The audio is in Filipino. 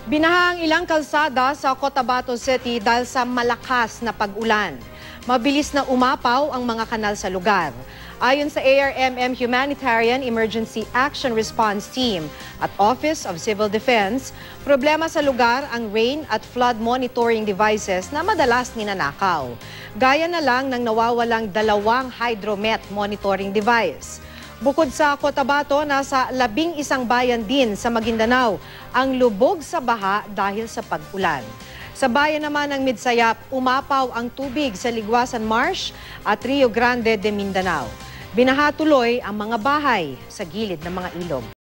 Binaha ang ilang kalsada sa Cotabato City dahil sa malakas na pag-ulan. Mabilis na umapaw ang mga kanal sa lugar. Ayon sa ARMM Humanitarian Emergency Action Response Team at Office of Civil Defense, problema sa lugar ang rain at flood monitoring devices na madalas ninanakaw. Gaya na lang ng nawawalang 2 hydromet monitoring device. Bukod sa Cotabato, nasa 11 bayan din sa Maguindanao ang lubog sa baha dahil sa pag-ulan. Sa bayan naman ng Midsayap, umapaw ang tubig sa Ligwasan Marsh at Rio Grande de Mindanao. Binaha tuloy ang mga bahay sa gilid ng mga ilog.